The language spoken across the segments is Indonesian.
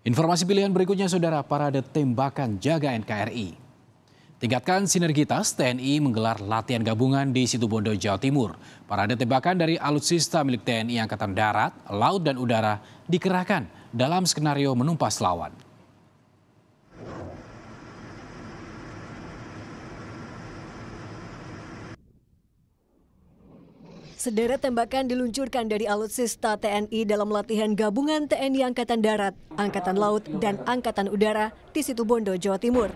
Informasi pilihan berikutnya, Saudara, parade tembakan jaga NKRI. Tingkatkan sinergitas, TNI menggelar latihan gabungan di Situbondo, Jawa Timur. Parade tembakan dari alutsista milik TNI Angkatan Darat, Laut, dan Udara dikerahkan dalam skenario menumpas lawan. Sederet tembakan diluncurkan dari alutsista TNI dalam latihan gabungan TNI Angkatan Darat, Angkatan Laut, dan Angkatan Udara di Situbondo, Jawa Timur.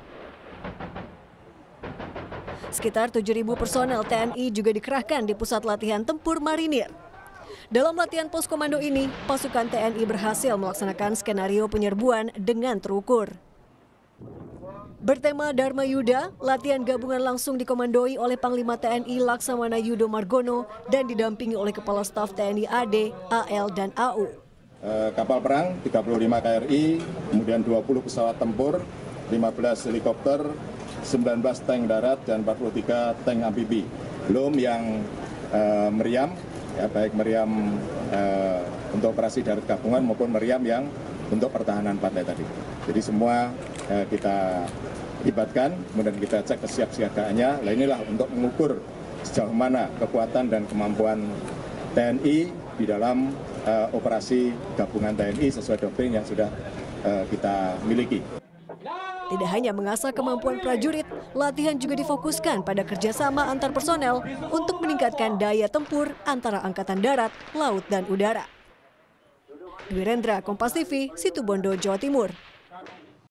Sekitar 7.000 personel TNI juga dikerahkan di pusat latihan tempur marinir. Dalam latihan pos komando ini, pasukan TNI berhasil melaksanakan skenario penyerbuan dengan terukur. Bertema Dharma Yuda, latihan gabungan langsung dikomandoi oleh Panglima TNI Laksamana Yudo Margono dan didampingi oleh Kepala Staf TNI AD, AL, dan AU. Kapal perang 35 KRI, kemudian 20 pesawat tempur, 15 helikopter, 19 tank darat, dan 43 tank amfibi. Belum yang meriam, ya, baik meriam untuk operasi darat gabungan maupun meriam yang untuk pertahanan pantai tadi. Jadi semua kita libatkan, kemudian kita cek kesiapsiagaannya. Nah, inilah untuk mengukur sejauh mana kekuatan dan kemampuan TNI di dalam operasi gabungan TNI sesuai doktrin yang sudah kita miliki. Tidak hanya mengasah kemampuan prajurit, latihan juga difokuskan pada kerjasama antar personel untuk meningkatkan daya tempur antara Angkatan Darat, Laut, dan Udara. Gwirendra, Kompas TV, Situbondo, Jawa Timur.